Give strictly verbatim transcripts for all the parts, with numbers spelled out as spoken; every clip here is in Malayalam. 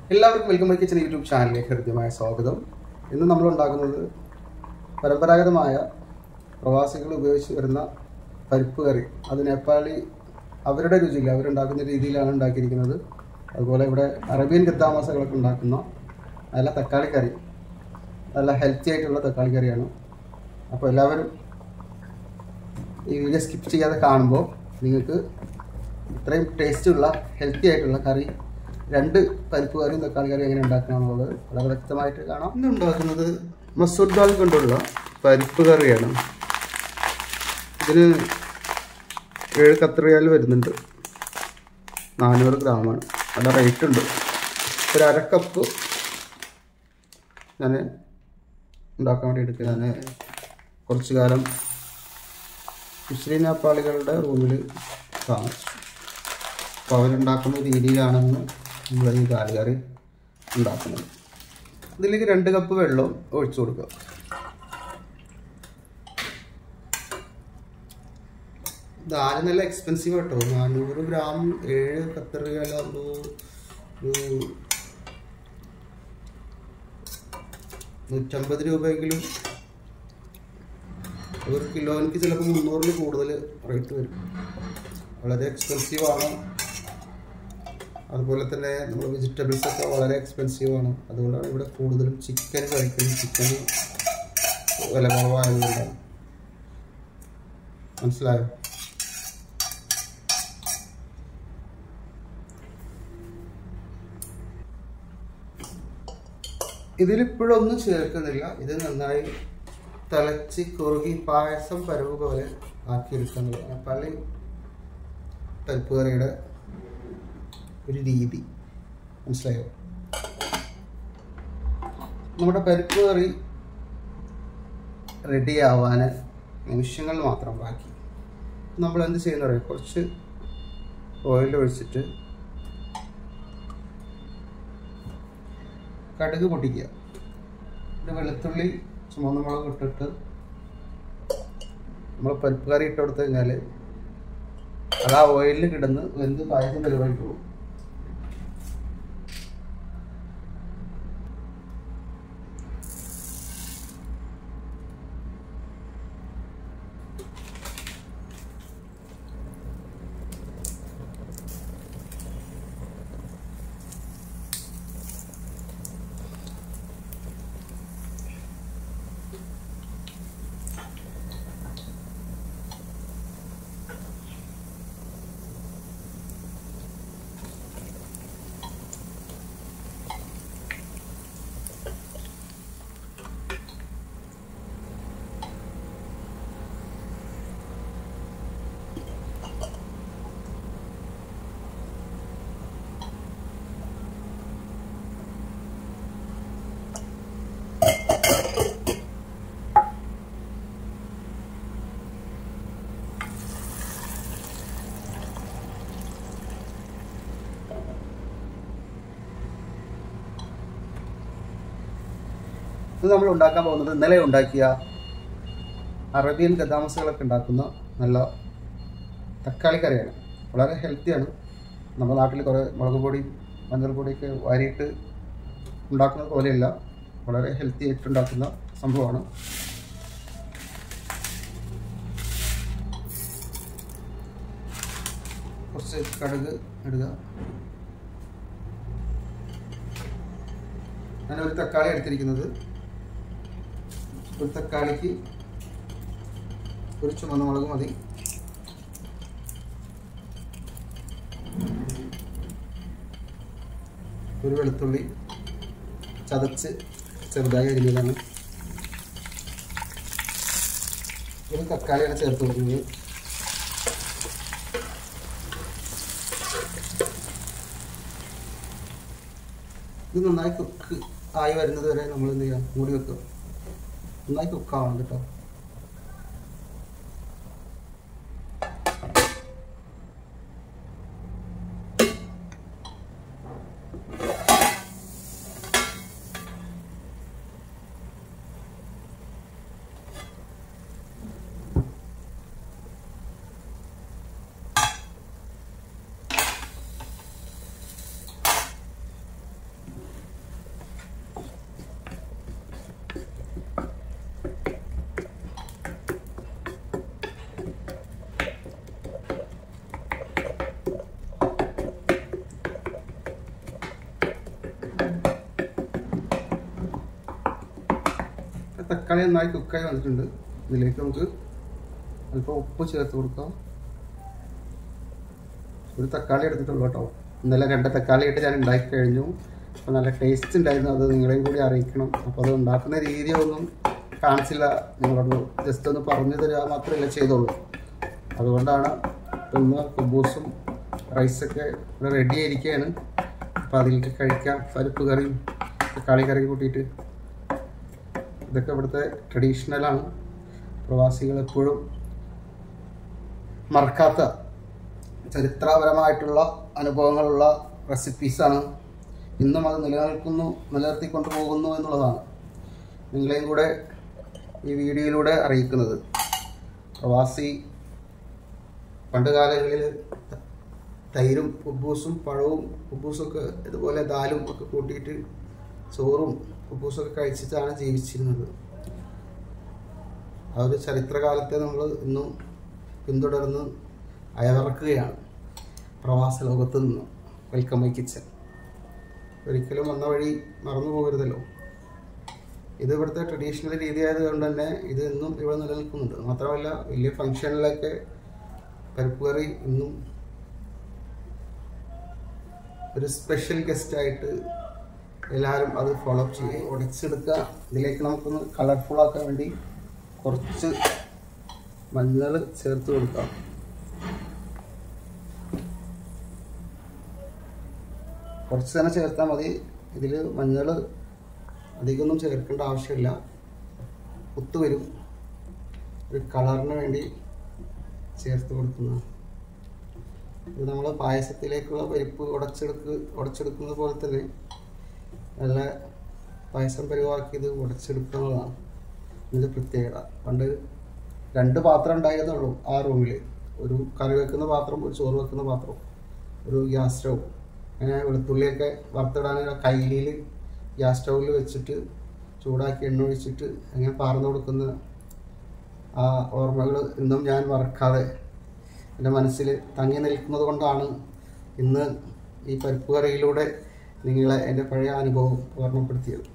എല്ലാവർക്കും വെൽക്കം ബാക്ക് കിച്ചൻ യൂട്യൂബ് ചാനലിലേക്ക് ഹൃദ്യമായ സ്വാഗതം. ഇന്ന് നമ്മൾ ഉണ്ടാക്കുന്നത് പരമ്പരാഗതമായ പ്രവാസികൾ ഉപയോഗിച്ച് വരുന്ന പരിപ്പ് കറി. അത് നേപ്പാളി അവരുടെ രുചിയിൽ അവരുണ്ടാക്കുന്ന രീതിയിലാണ് ഉണ്ടാക്കിയിരിക്കുന്നത്. അതുപോലെ ഇവിടെ അറേബ്യൻ ഗദ്ദ മസാലകളൊക്കെ ഉണ്ടാക്കുന്ന നല്ല തക്കാളി കറി, നല്ല ഹെൽത്തി ആയിട്ടുള്ള തക്കാളി കറിയാണ്. അപ്പോൾ എല്ലാവരും ഈ വീഡിയോ സ്കിപ്പ് ചെയ്യാതെ കാണുമ്പോൾ നിങ്ങൾക്ക് ഇത്രയും ടേസ്റ്റുള്ള ഹെൽത്തി ആയിട്ടുള്ള കറി, രണ്ട് പരിപ്പ് കറിയും തക്കാളി കറി എങ്ങനെ ഉണ്ടാക്കണമെന്നുള്ളത് വളരെ വ്യക്തമായിട്ട് കാണാം. ഇന്ന് ഉണ്ടാക്കുന്നത് മസൂർ ദാൽ കൊണ്ടുള്ള പരിപ്പ് കറിയാണ്. ഇതിന് ഏഴ് കത്രിയാൽ വരുന്നുണ്ട്, നാനൂറ് ഗ്രാമാണ്. നല്ല റേറ്റ് ഉണ്ട്. ഒരു അര കപ്പ് ഞാൻ ഉണ്ടാക്കാൻ വേണ്ടി എടുക്കുക. ഞാൻ കുറച്ചു കാലം മുസ്ലിം നേപ്പാളികളുടെ റൂമിൽ താമസിച്ചു. അപ്പോൾ അവരുണ്ടാക്കുന്ന രീതിയിലാണെന്ന് നമ്മൾ ഈ ദാൽ കറി ഉണ്ടാക്കുന്നത്. ഇതിലേക്ക് രണ്ട് കപ്പ് വെള്ളം ഒഴിച്ചു കൊടുക്കുക. ദാൽ നല്ല എക്സ്പെൻസീവ് കേട്ടോ. നാനൂറ് ഗ്രാം ഏഴ് കത്തറിയാലാകുമ്പോൾ ഒരു നൂറ്റമ്പത് രൂപയെങ്കിലും, ഒരു കിലോയ്ക്ക് ചിലപ്പോൾ മുന്നൂറിന് കൂടുതൽ റേറ്റ് വരും. വളരെ എക്സ്പെൻസീവാണ്. അതുപോലെ തന്നെ നമ്മൾ വെജിറ്റബിൾസ് ഒക്കെ വളരെ എക്സ്പെൻസീവാണ്. അതുകൊണ്ടാണ് ഇവിടെ കൂടുതലും ചിക്കൻ കഴിക്കുന്നത്. ചിക്കന് വില കുറവായതുകൊണ്ടാണ്. മനസ്സിലായോ? ഇതിലിപ്പോഴൊന്നും ചേർക്കുന്നില്ല. ഇത് നന്നായി തിളച്ച് കുറുകി പായസം പരവ് പോലെ ആക്കിയെടുക്കുന്നത് പള്ളി പരിപ്പ് കറിയുടെ ഒരു രീതി. മനസ്സിലായോ? നമ്മുടെ പരിപ്പ് കറി റെഡി ആവാൻ നിമിഷങ്ങൾ മാത്രം ബാക്കി. നമ്മൾ എന്ത് ചെയ്യുന്ന പറയാം, കുറച്ച് ഓയിൽ ഒഴിച്ചിട്ട് കടുക് പൊട്ടിക്കുക. പിന്നെ വെളുത്തുള്ളി ചുമന്ന മുളക് ഇട്ടിട്ട് നമ്മൾ പരിപ്പ് കറി ഇട്ട് കൊടുത്തു കഴിഞ്ഞാൽ അത് ആ ഓയിലിൽ കിടന്ന് വെന്ത് പായസം പരിപാടി പോകും. ഇത് നമ്മൾ ഉണ്ടാക്കാൻ പോകുന്നത് ഇന്നലെ ഉണ്ടാക്കിയ അറേബ്യൻ ഗദ്ദ മസാലകളൊക്കെ ഉണ്ടാക്കുന്ന നല്ല തക്കാളി കറിയാണ്. വളരെ ഹെൽത്തിയാണ്. നമ്മുടെ നാട്ടിൽ കുറേ മുളക് പൊടി മഞ്ഞൾപ്പൊടിയൊക്കെ വാരിയിട്ട് ഉണ്ടാക്കുന്നത് പോലെയല്ല, വളരെ ഹെൽത്തി ആയിട്ട് ഉണ്ടാക്കുന്ന സംഭവമാണ്. കുറച്ച് കടുക് ഇടുക. ഞാനൊരു തക്കാളി എടുത്തിരിക്കുന്നത്. ഒരു തക്കാളിക്ക് ഒരു ചുമന്ന മുളക് മതി. ഒരു വെളുത്തുള്ളി ചതച്ച് ചെറുതായി അരിഞ്ഞതാണ്. ഒരു തക്കാളിയാണ് ചേർത്ത് കൊടുക്കുന്നത്. ഇത് നന്നായി കുക്ക് ആയി വരുന്നത് വരെ നമ്മൾ എന്ത് ചെയ്യാം, മൂടി വെക്കുക. നന്നായി കുക്കാവണം കേട്ടോ. തക്കാളി നന്നായി കുക്കായി വന്നിട്ടുണ്ട്. ഇതിലേക്ക് നമുക്ക് അല്പം ഉപ്പ് ചേർത്ത് കൊടുക്കാം. ഒരു തക്കാളി എടുത്തിട്ടുള്ളൂ കേട്ടോ. ഇന്നലെ രണ്ട് തക്കാളി ഇട്ട് ഞാൻ ഉണ്ടാക്കി കഴിഞ്ഞു. അപ്പോൾ നല്ല ടേസ്റ്റ് ഉണ്ടായിരുന്നു. അത് നിങ്ങളെയും കൂടി അറിയിക്കണം. അപ്പോൾ അത് ഉണ്ടാക്കുന്ന രീതിയൊന്നും കാണിച്ചില്ല, നിങ്ങളോട് ജസ്റ്റ് ഒന്ന് പറഞ്ഞു തരിക മാത്രമല്ല ചെയ്തോളൂ. അതുകൊണ്ടാണ് ഇന്ന് കുബൂസും റൈസൊക്കെ ഇവിടെ റെഡി ആയിരിക്കുകയാണ്. അപ്പോൾ അതിലേക്ക് കഴിക്കാം. പരിപ്പ് കറിയും തക്കാളി കറിയും കൂട്ടിയിട്ട്. ഇതൊക്കെ ഇവിടുത്തെ ട്രഡീഷണലാണ്. പ്രവാസികൾ എപ്പോഴും മറക്കാത്ത ചരിത്രപരമായിട്ടുള്ള അനുഭവങ്ങളുള്ള റെസിപ്പീസാണ്. ഇന്നും അത് നിലനിൽക്കുന്നു, നിലനിർത്തിക്കൊണ്ട് പോകുന്നു എന്നുള്ളതാണ് നിങ്ങളെയും കൂടെ ഈ വീഡിയോയിലൂടെ അറിയിക്കുന്നത്. പ്രവാസി പണ്ട് കാലങ്ങളിൽ തൈരും കുബൂസും പഴവും കുബൂസൊക്കെ ഇതുപോലെ ദാലും ഒക്കെ കൂട്ടിയിട്ട് ചോറും കുബൂസൊക്കെ കഴിച്ചിട്ടാണ് ജീവിച്ചിരുന്നത്. ആ ഒരു ചരിത്രകാലത്തെ നമ്മൾ ഇന്നും പിന്തുടർന്ന് അയവിറക്കുകയാണ് പ്രവാസ ലോകത്ത് നിന്ന്. Welcome my kitchen. ഒരിക്കലും വന്ന വഴി മറന്നു പോകരുതല്ലോ. ഇത് ഇവിടുത്തെ ട്രഡീഷണൽ രീതി ആയതുകൊണ്ട് തന്നെ ഇത് ഇന്നും ഇവിടെ നിലനിൽക്കുന്നുണ്ട്. മാത്രമല്ല വലിയ ഫംഗ്ഷനിലൊക്കെ പരിപ്പ് കറി ഇന്നും ഒരു സ്പെഷ്യൽ ഗസ്റ്റായിട്ട് എല്ലാവരും അത് ഫോളോ അപ്പ് ചെയ്യും. ഉടച്ചെടുക്കുക. ഇതിലേക്ക് നമുക്കൊന്ന് കളർഫുൾ ആക്കാൻ വേണ്ടി കുറച്ച് മഞ്ഞൾ ചേർത്ത് കൊടുക്കാം. കുറച്ച് തന്നെ ചേർത്താൽ മതി. ഇതിൽ മഞ്ഞൾ അധികമൊന്നും ചേർക്കേണ്ട ആവശ്യമില്ല. കുത്തു വരും. ഒരു കളറിന് വേണ്ടി ചേർത്ത് കൊടുക്കുന്ന ഇത് നമ്മൾ പായസത്തിലേക്കുള്ള പരിപ്പ് ഉടച്ചെടുക്ക് ഉടച്ചെടുക്കുന്നത് പോലെ തന്നെ നല്ല പായസം പരിവാക്കി ഇത് ഉടച്ചെടുക്കുന്നതാണ് ഇതിൻ്റെ പ്രത്യേകത. പണ്ട് രണ്ട് പാത്രം ഉണ്ടായിരുന്നുള്ളൂ ആ റൂമിൽ. ഒരു കറി വെക്കുന്ന പാത്രം, ഒരു ചോറ് വെക്കുന്ന പാത്രം, ഒരു ഗ്യാസ് സ്റ്റൗ. അങ്ങനെ വെളുത്തുള്ളിയൊക്കെ വറുത്തിടാൻ കയ്യിൽ ഗ്യാസ് സ്റ്റൗവിൽ വെച്ചിട്ട് ചൂടാക്കി എണ്ണ ഒഴിച്ചിട്ട് അങ്ങനെ പാർന്നു കൊടുക്കുന്ന ആ ഓർമ്മകൾ ഇന്നും ഞാൻ മറക്കാതെ എൻ്റെ മനസ്സിൽ തങ്ങി നിൽക്കുന്നത് കൊണ്ടാണ് ഇന്ന് ഈ പരിപ്പ് കറിയിലൂടെ നിങ്ങളെ എൻ്റെ പഴയ അനുഭവം ഓർമ്മപ്പെടുത്തിയത്.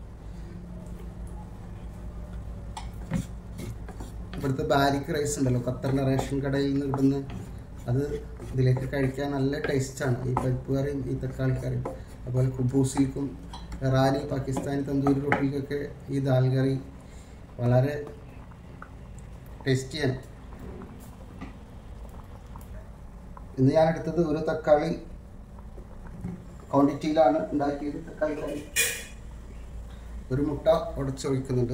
ഇവിടുത്തെ ബാരിക്ക് റൈസ് ഉണ്ടല്ലോ, ഖത്തറിൻ്റെ റേഷൻ കടയിൽ നിന്ന് കിട്ടുന്ന, അത് ഇതിലേക്ക് കഴിക്കാൻ നല്ല ടേസ്റ്റാണ്. ഈ പരിപ്പ് കറിയും ഈ തക്കാളി കറിയും. അതുപോലെ കുബൂസിൽക്കും ഇറാനി പാകിസ്ഥാനി തന്തൂരി റൊട്ടിക്കൊക്കെ ഈ ദാൽ കറി വളരെ ടേസ്റ്റിയാണ്. ഇന്ന് ഞാൻ എടുത്തത് ഒരു തക്കാളി ക്വാണ്ടിറ്റിയിലാണ് ഉണ്ടാക്കിയത്. തക്കാളി കറി ഒരു മുട്ട ഉടച്ചൊഴിക്കുന്നുണ്ട്.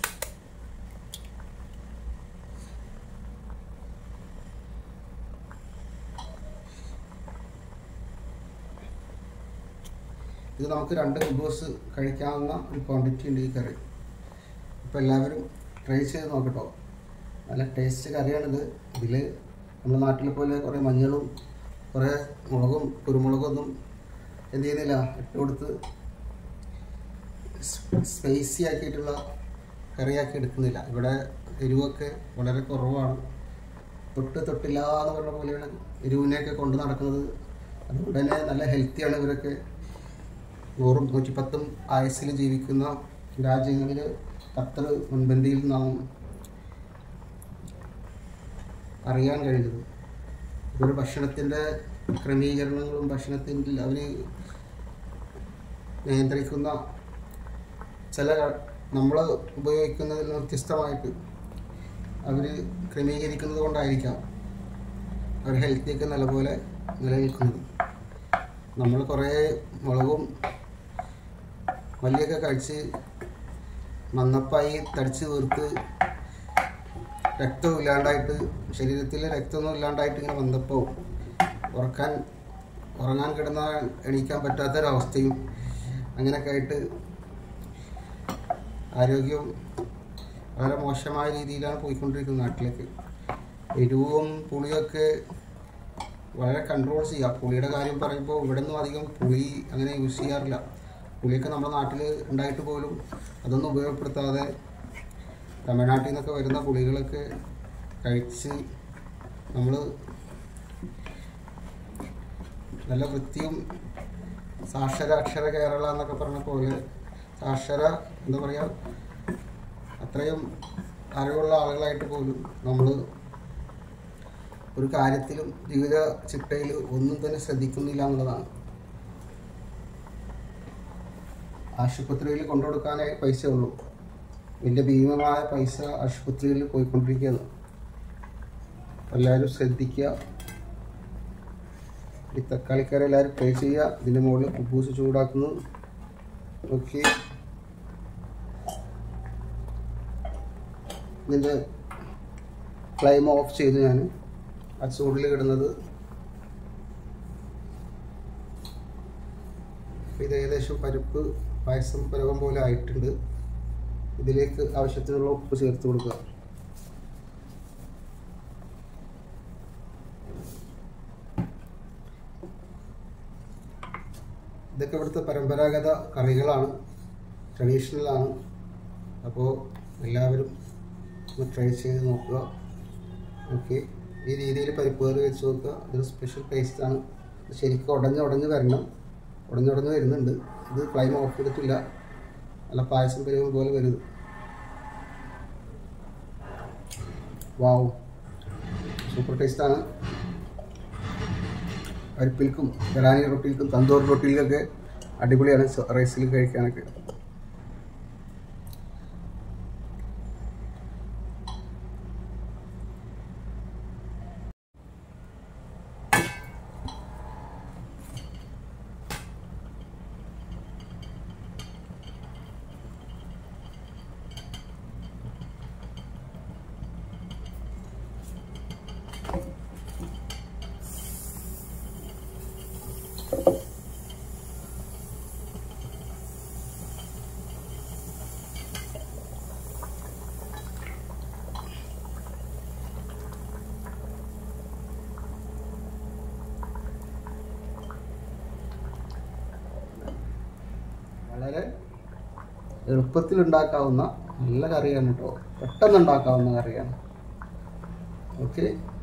ഇത് നമുക്ക് രണ്ട് കുബൂസ് കഴിക്കാവുന്ന ഒരു ക്വാണ്ടിറ്റി ഉണ്ട് ഈ കറി. അപ്പോൾ എല്ലാവരും ട്രൈ ചെയ്ത് നോക്കട്ടോ. നല്ല ടേസ്റ്റ് കറിയാണിത്. ഇതിൽ നമ്മുടെ നാട്ടിലെ പോലെ കുറേ മഞ്ഞളും കുറേ മുളകും കുരുമുളകൊന്നും എന്ത് ചെയ്യുന്നില്ല, ഇട്ട് കൊടുത്ത് സ്പൈസി ആക്കിയിട്ടുള്ള കറിയാക്കി എടുക്കുന്നില്ല. ഇവിടെ എരിവൊക്കെ വളരെ കുറവാണ്. തൊട്ട് തൊട്ടില്ല എന്ന് പറഞ്ഞ പോലെയാണ് എരിവിനെയൊക്കെ കൊണ്ട് നടക്കുന്നത്. അതുകൊണ്ട് തന്നെ നല്ല ഹെൽത്തിയാണ്. ഇവരൊക്കെ നൂറും നൂറ്റിപ്പത്തും ആയുസ്സിൽ ജീവിക്കുന്ന രാജ്യങ്ങളിൽ ഖത്തർ മുൻപന്തിയിൽ നാം അറിയാൻ കഴിയുന്നത്. ഇതൊരു ഭക്ഷണത്തിൻ്റെ ക്രമീകരണങ്ങളും ഭക്ഷണത്തിൻ്റെ അവർ നിയന്ത്രിക്കുന്ന ചില നമ്മൾ ഉപയോഗിക്കുന്നതിൽ വ്യത്യസ്തമായിട്ട് അവർ ക്രമീകരിക്കുന്നത് കൊണ്ടായിരിക്കാം അവർ ഹെൽത്തിയൊക്കെ നല്ലപോലെ നിലനിൽക്കുന്നത്. നമ്മൾ കുറേ മുളകും മല്ലിയൊക്കെ കഴിച്ച് മന്നപ്പായി തടിച്ച് തീർത്ത് രക്തം ഇല്ലാണ്ടായിട്ട്, ശരീരത്തിൽ രക്തമൊന്നും ഇല്ലാണ്ടായിട്ട് ഇങ്ങനെ വന്നപ്പോൾ ഉറക്കാൻ ഉറങ്ങാൻ കിടന്നാൽ എണീക്കാൻ പറ്റാത്തൊരവസ്ഥയും അങ്ങനെയൊക്കെ ആയിട്ട് ആരോഗ്യം വളരെ മോശമായ രീതിയിലാണ് പോയിക്കൊണ്ടിരിക്കുന്നത് നാട്ടിലേക്ക്. എരിവും പുളിയൊക്കെ വളരെ കൺട്രോൾ ചെയ്യുക. പുളിയുടെ കാര്യം പറയുമ്പോൾ ഇവിടെ നിന്നും അധികം പുളി അങ്ങനെ യൂസ് ചെയ്യാറില്ല. പുളിയൊക്കെ നമ്മുടെ നാട്ടിൽ ഉണ്ടായിട്ട് പോലും അതൊന്നും ഉപയോഗപ്പെടുത്താതെ തമിഴ്നാട്ടിൽ നിന്നൊക്കെ വരുന്ന പുളികളൊക്കെ കഴിച്ച് നമ്മൾ നല്ല വൃത്തിയും സാക്ഷര അക്ഷര കേരള എന്നൊക്കെ പറഞ്ഞ പോലെ സാക്ഷര എന്താ പറയുക അത്രയും അറിവുള്ള ആളുകളായിട്ട് പോലും നമ്മൾ ഒരു കാര്യത്തിലും ജീവിത ചിട്ടയിൽ ഒന്നും തന്നെ ശ്രദ്ധിക്കുന്നില്ല എന്നുള്ളതാണ്. ആശുപത്രിയിൽ കൊണ്ടുകൊടുക്കാനേ പൈസ ഉള്ളൂ. വലിയ ഭീമമായ പൈസ ആശുപത്രിയിൽ പോയിക്കൊണ്ടിരിക്കുകയാണ്. എല്ലാവരും ശ്രദ്ധിക്കുക. ഈ തക്കാളിക്കറി എല്ലാവരും ട്രൈ ചെയ്യുക. ഇതിൻ്റെ മുകളിൽ കുബൂസ് ചൂടാക്കുന്നു. ഓക്കെ, ഇതിൻ്റെ ഫ്ലെയിം ഓഫ് ചെയ്ത് ഞാൻ ആ ചൂടിൽ കിടുന്നത്. ഇത് ഏകദേശം പരിപ്പ് പായസം പരുവം പോലെ ആയിട്ടുണ്ട്. ഇതിലേക്ക് ആവശ്യത്തിനുള്ള ഉപ്പ് ചേർത്ത് കൊടുക്കുക. ഇതൊക്കെ ഇവിടുത്തെ പരമ്പരാഗത കറികളാണ്, ട്രഡീഷണലാണ്. അപ്പോൾ എല്ലാവരും ഒന്ന് ട്രൈ ചെയ്ത് നോക്കുക. ഓക്കെ, ഈ രീതിയിൽ പരിപ്പ് കറി വെച്ച് നോക്കുക. ഇതൊരു സ്പെഷ്യൽ ടേസ്റ്റാണ്. ശരിക്കും ഉടഞ്ഞ് ഉടഞ്ഞ് വരണം. ഉടഞ്ഞുടഞ്ഞ് വരുന്നുണ്ട്. ഇത് ഫ്ലെയിം ഓഫ് ചെയ്തിട്ടില്ല. നല്ല പായസം പരിവം പോലെ വരുന്നത്. വാവ്, സൂപ്പർ ടേസ്റ്റാണ്. പരിപ്പിൽക്കും ബിരിയാണി റൊട്ടിയിൽക്കും തന്തൂർ റൊട്ടിയിലൊക്കെ അടിപൊളിയാണ് റൈസിൽ കഴിക്കാനൊക്കെ. വളരെ എളുപ്പത്തിൽ ഉണ്ടാക്കാവുന്ന നല്ല കറിയാണ് കേട്ടോ. പെട്ടെന്ന് ഉണ്ടാക്കാവുന്ന കറിയാണ്. ഓക്കെ.